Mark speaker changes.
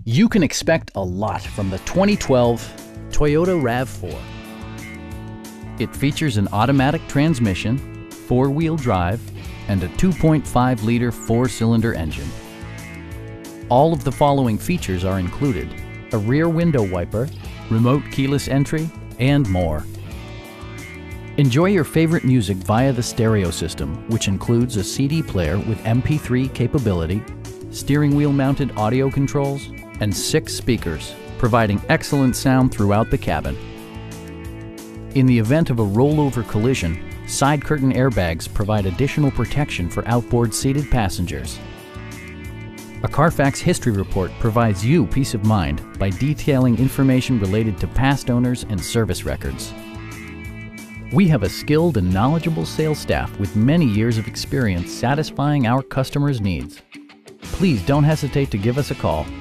Speaker 1: You can expect a lot from the 2012 Toyota RAV4. It features an automatic transmission, four-wheel drive, and a 2.5-liter four-cylinder engine. All of the following features are included: a rear window wiper, remote keyless entry, and more. Enjoy your favorite music via the stereo system, which includes a CD player with MP3 capability, steering wheel mounted audio controls, and 6 speakers, providing excellent sound throughout the cabin. In the event of a rollover collision, side curtain airbags provide additional protection for outboard seated passengers. A Carfax history report provides you peace of mind by detailing information related to past owners and service records. We have a skilled and knowledgeable sales staff with many years of experience satisfying our customers' needs. Please don't hesitate to give us a call.